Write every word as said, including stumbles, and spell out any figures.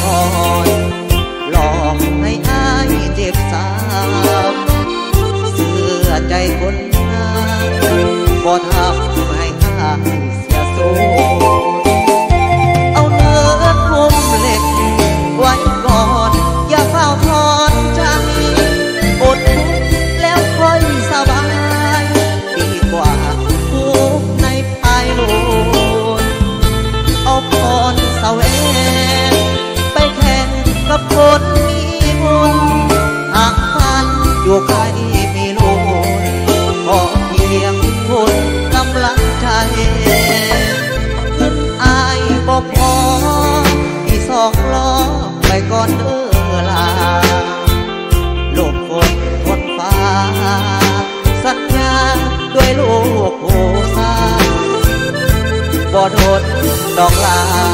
อ่อนหลอกให้อายเจ็บสาวเสื้อใจคนงามบ่ทำให้อายเสียโซเอาเนื้อทุ่มเหล็กไว้ก่อนอย่าเฝ้าทอนใจอดทุกข์แล้วค่อยสบายดีกว่าทุกข์ในภายโลกเอาพรแสวงไปแข่งกับคนมีบุญหากพันอยู่ใครมีโลกขอเพียงคนกำลังใจอายบอกพอที่สองล้อไปก่อนเด้อลาโลกฝนฝนฟ้าสัญญาด้วยโลกโหสาบ่โดนดอกลา